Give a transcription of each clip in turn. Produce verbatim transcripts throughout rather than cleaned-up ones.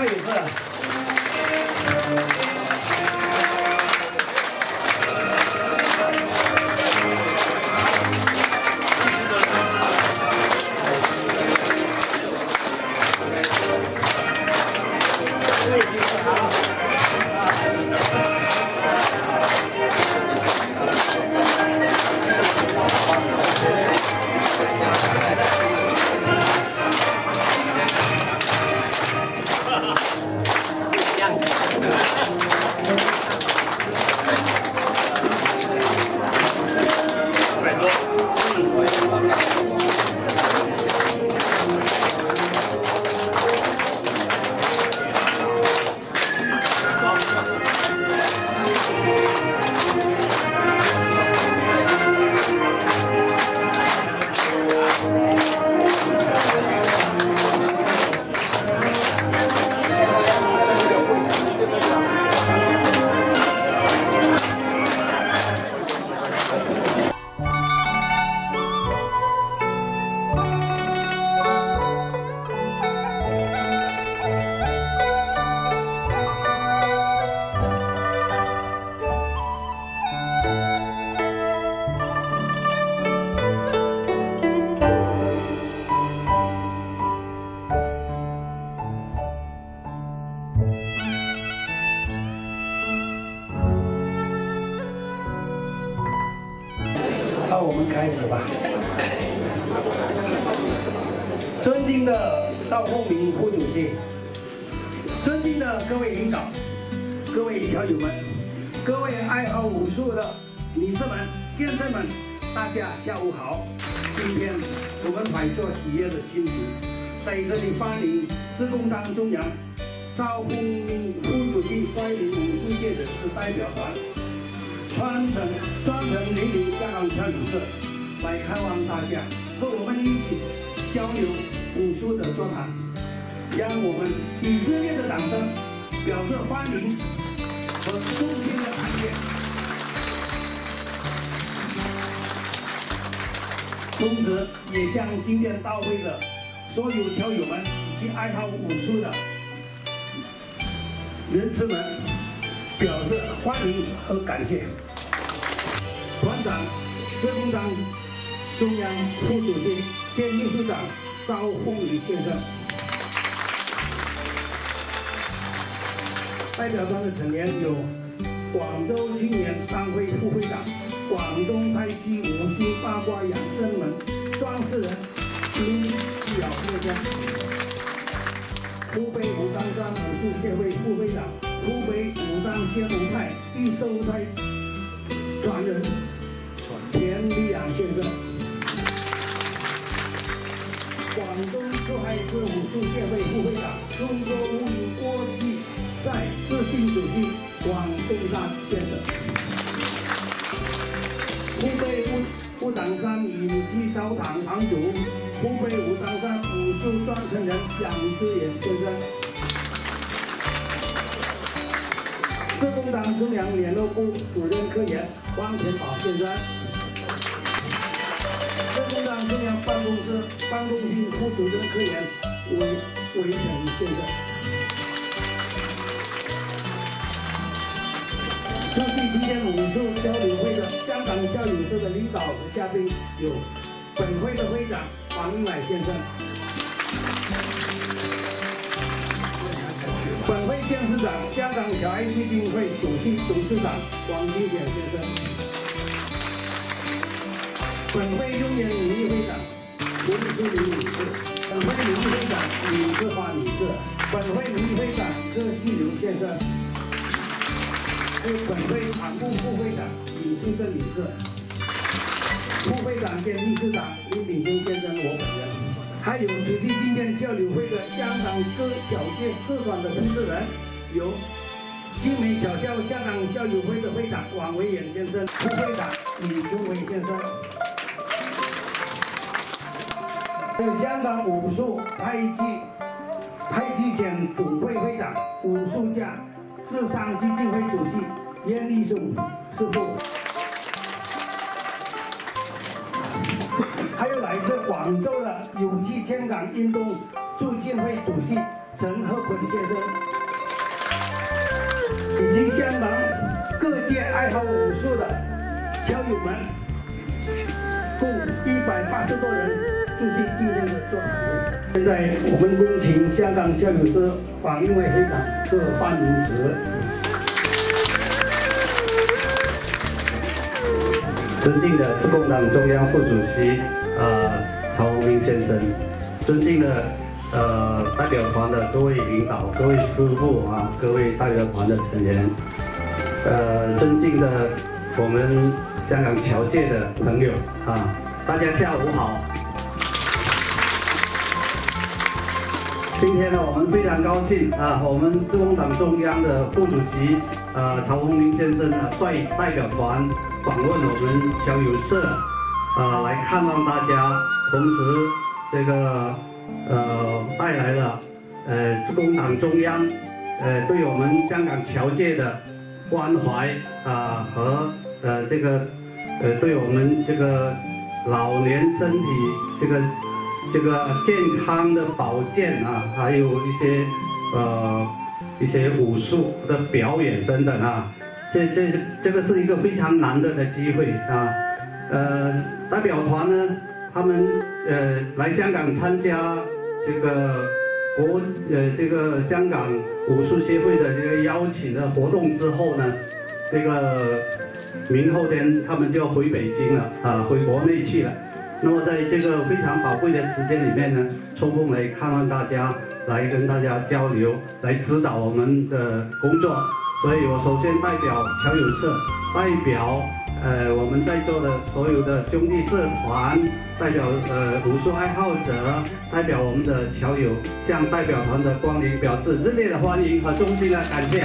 加油社。 那我们开始吧。尊敬的赵凤鸣副主席，尊敬的各位领导、各位小友们、各位爱好武术的女士们、先生们，大家下午好。今天我们怀着喜悦的心情，在这里欢迎自贡党中央赵凤鸣副主席率领武术界人士代表团。 专程专程莅临香港小旅社来看望大家，和我们一起交流武术的座谈，让我们以热烈的掌声表示欢迎和衷心的感谢。同时，也向今天到会的所有球友们以及爱好武术的人士们表示欢迎和感谢。 团长、自贡党中央副主席兼秘书长赵凤鸣先生，代表团的成员有广州青年商会副会长、广东太极武术八卦养生门创始人林小先生，湖北武当山武术协会副会长、湖北武当仙武派第十五代传人。 田立阳先生，广东珠海市武术协会副会长、中国武林国际赛执行主席王东山先生，湖北武武当山隐居giáo堂堂主、湖北武当山武术传承人蒋志远先生，自贡党中央联络部主任科员汪全宝先生。 自贡党中央办公室办公厅副主任科员韦韦成先生，出席今天武术交流会的香港校友社的领导和嘉宾有本会的会长王英乃先生，本会监事长香港小爱基金会主席董事长王金显先生。 本会中原名誉会长吴淑玲女士，本会名誉会长李志华女士，本会名誉会长柯西刘先生，是本会常务副会长李淑珍女士，副会长兼秘书长李炳雄先生我本人，还有出席今天交流会的香港各小界社团的同志人，有新美小校香港校友会的会长王维远先生，副会长李雄伟先生。 还有香港武术太极太极拳总会会长、武术家智商基金会主席严立松师傅，还有来自广州的有机香港运动促进会主席陈鹤坤先生，以及香港各界爱好武术的校友们，共一百八十多人出席今天的座谈会。现在我们恭请香港校友社访英会会长各发言词。 尊敬的自共党中央副主席呃曹鸿明先生，尊敬的呃代表团的各位领导、各位师傅啊，各位代表团的成员，呃，尊敬的我们香港侨界的朋友啊，大家下午好。今天呢，我们非常高兴啊，我们自共党中央的副主席呃曹鸿明先生呢，率代表团访问我们侨友社，呃，来看望大家，同时这个呃带来了呃自共党中央呃对我们香港侨界的关怀啊、呃、和呃这个呃对我们这个老年身体这个这个健康的保健啊，还有一些呃一些武术的表演等等啊。这这这个是一个非常难得的机会啊，呃，代表团呢，他们呃来香港参加这个国呃这个香港武术协会的这个邀请的活动之后呢，这个明后天他们就要回北京了啊，回国内去了。那么在这个非常宝贵的时间里面呢，抽空来看望大家，来跟大家交流，来指导我们的工作。所以我首先代表侨友社，代表呃我们在座的所有的兄弟社团，代表呃武术爱好者，代表我们的侨友，向代表团的光临表示热烈的欢迎和衷心的感谢。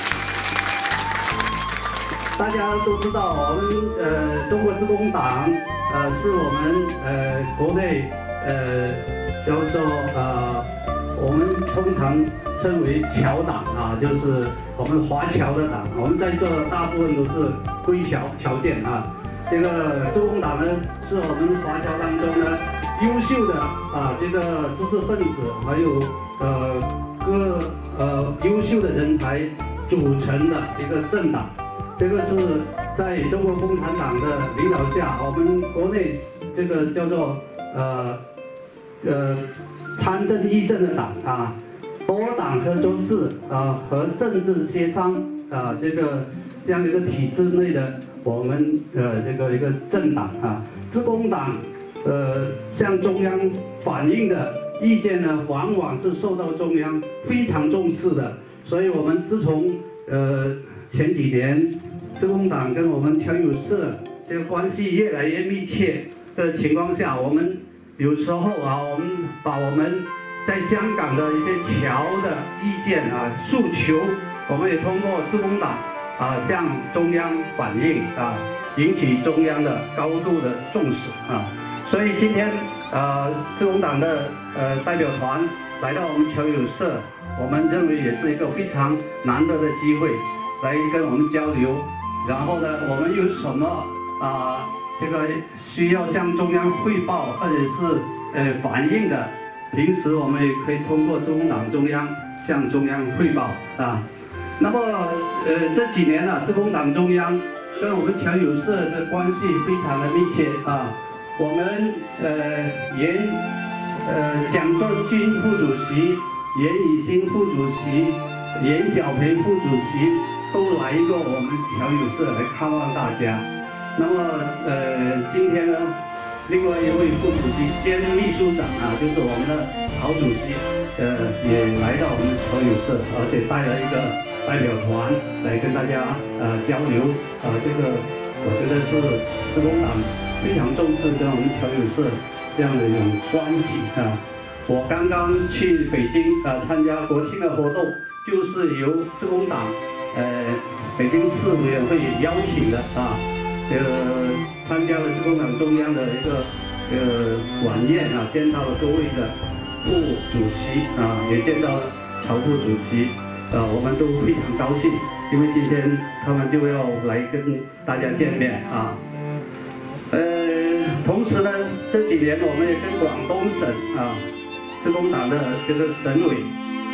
大家都知道，我们呃中国自共党呃是我们呃国内呃叫做呃我们通常称为侨党啊，就是我们华侨的党。我们在座的大部分都是归侨侨眷啊。这个自共党呢，是我们华侨当中呢优秀的啊这个知识分子，还有呃各呃优秀的人才组成的一个政党。这个是在中国共产党的领导下，我们国内这个叫做呃呃参政议政的党啊。多党合作制啊和政治协商啊这个这样一个体制内的我们呃这个一个政党啊，自共党呃向中央反映的意见呢，往往是受到中央非常重视的。所以我们自从呃前几年自共党跟我们侨友社这个关系越来越密切的情况下，我们有时候啊，我们把我们在香港的一些侨的意见啊、诉求，我们也通过自共党啊向中央反映啊，引起中央的高度的重视啊。所以今天呃自共党的呃代表团来到我们侨友社，我们认为也是一个非常难得的机会，来跟我们交流。然后呢，我们有什么啊这个需要向中央汇报或者是呃反映的？平时我们也可以通过自共党中央向中央汇报啊。那么呃这几年呢、啊，自共党中央跟我们侨友社的关系非常的密切啊。我们呃严呃蒋作军副主席、严以新副主席、严小培副主席都来过我们侨友社来看望大家。那么呃今天呢，另外一位副主席兼秘书长啊，就是我们的曹主席，呃，也来到我们侨友社，而且带了一个代表团来跟大家呃交流，呃，这个我觉得是自共党非常重视跟我们侨友社这样的一种关系啊。我刚刚去北京呃参加国庆的活动，就是由自共党呃北京市委员会邀请的啊。这个参加了自共党中央的一个呃晚宴啊，见到了各位的副主席啊，也见到了曹副主席啊，我们都非常高兴，因为今天他们就要来跟大家见面啊。呃，同时呢，这几年我们也跟广东省啊自共党的这个省委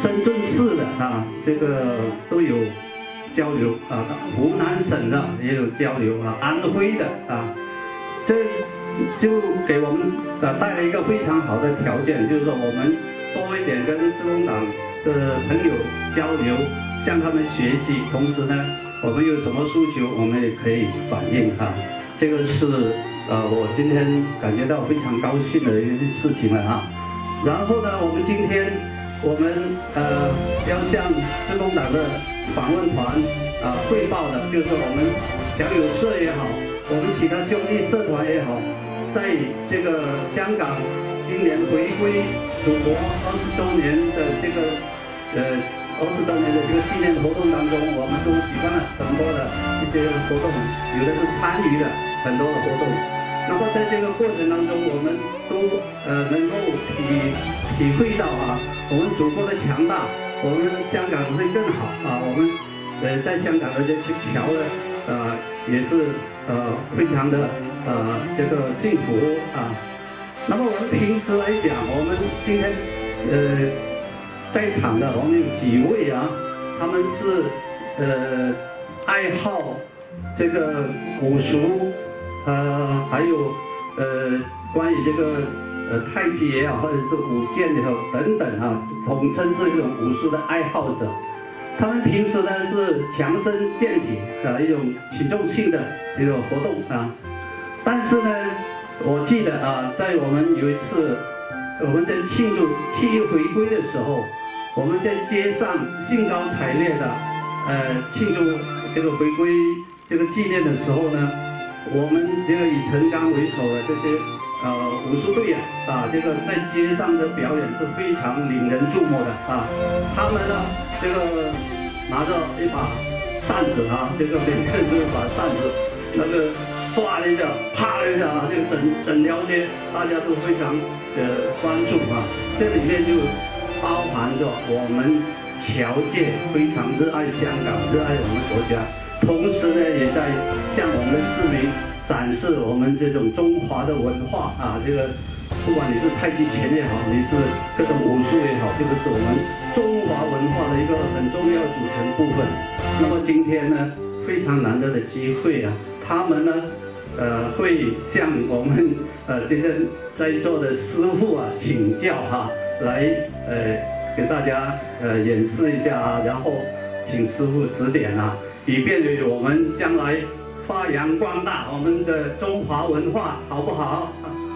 深圳市的啊，这个都有交流啊，湖南省的也有交流啊，安徽的啊，这就给我们呃带来一个非常好的条件，就是说我们多一点跟自公党的朋友交流，向他们学习，同时呢，我们有什么诉求，我们也可以反映啊。这个是呃我今天感觉到非常高兴的一件事情了啊。然后呢，我们今天我们呃要向自公党的访问团啊、呃、汇报的，就是我们侨友社也好，我们其他兄弟社团也好，在这个香港今年回归祖国二十周年的这个呃二十周年的这个纪念活动当中，我们都举办了很多的一些活动，有的是参与了很多的活动。那么在这个过程当中，我们都呃能够体体会到啊，我们祖国的强大，我们香港会更好啊，我们呃在香港的这些侨的呃也是呃非常的呃这个幸福啊。那么我们平时来讲，我们今天呃在场的我们有几位啊，他们是呃爱好这个武术。呃，还有呃，关于这个呃太极也好，或者是武剑也好等等啊，统称是一种武术的爱好者。他们平时呢是强身健体的一种群众性的一种活动啊。但是呢，我记得啊，在我们有一次我们在庆祝七一回归的时候，我们在街上兴高采烈的呃庆祝这个回归这个纪念的时候呢。我们这个以陈刚为首的这些呃武术队啊，啊，这个在街上的表演是非常引人注目的啊。他们呢，这个拿着一把扇子啊，这个每个人都有把扇子，那个唰的一下，啪的一下啊，这个整整条街大家都非常的关注啊。这里面就包含着我们侨界非常热爱香港、热爱我们国家。同时呢，也在向我们的市民展示我们这种中华的文化啊，这个不管你是太极拳也好，你是各种武术也好，这个是我们中华文化的一个很重要的组成部分。那么今天呢，非常难得的机会啊，他们呢，呃，会向我们呃这个在座的师傅啊请教哈、啊，来呃给大家呃演示一下啊，然后请师傅指点啊。以便于我们将来发扬光大我们的中华文化，好不好？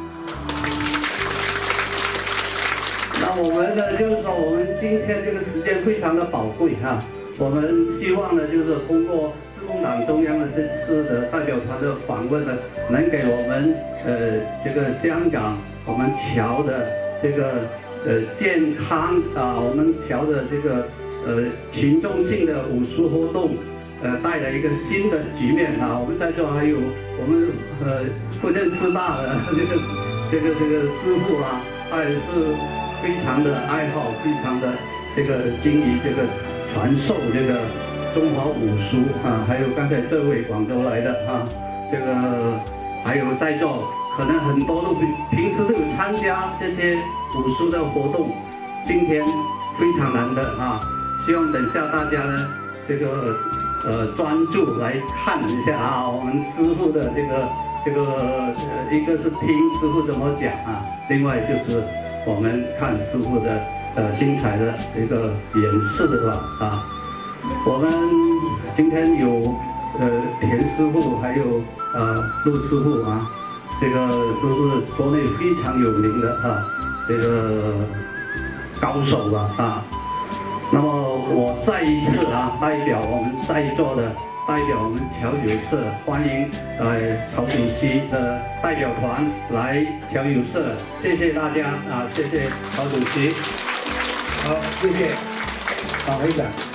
那我们呢，就是说我们今天这个时间非常的宝贵哈、啊，我们希望呢，就是通过自公党中央的这次的代表团的访问呢，能给我们呃这个香港我们侨的这个呃健康啊，我们侨的这个呃群众性的武术活动。呃，带来一个新的局面啊！我们在座还有我们呃福建师大的这个这个这个师傅啊，他也是非常的爱好，非常的这个精于这个传授这个中华武术啊。还有刚才这位广州来的啊，这个还有在座可能很多都平平时都有参加这些武术的活动，今天非常难得啊！希望等下大家呢这个。呃，专注来看一下啊，我们师傅的这个这个呃，一个是听师傅怎么讲啊，另外就是我们看师傅的呃精彩的一个演示的吧啊。我们今天有呃田师傅，还有呃陆师傅啊，这个都是国内非常有名的啊，这个高手吧啊。那么我再一次啊，代表我们在座的，代表我们侨友社，欢迎呃曹主席的代表团来侨友社，谢谢大家啊，谢谢曹主席， 好，谢谢，好，会长。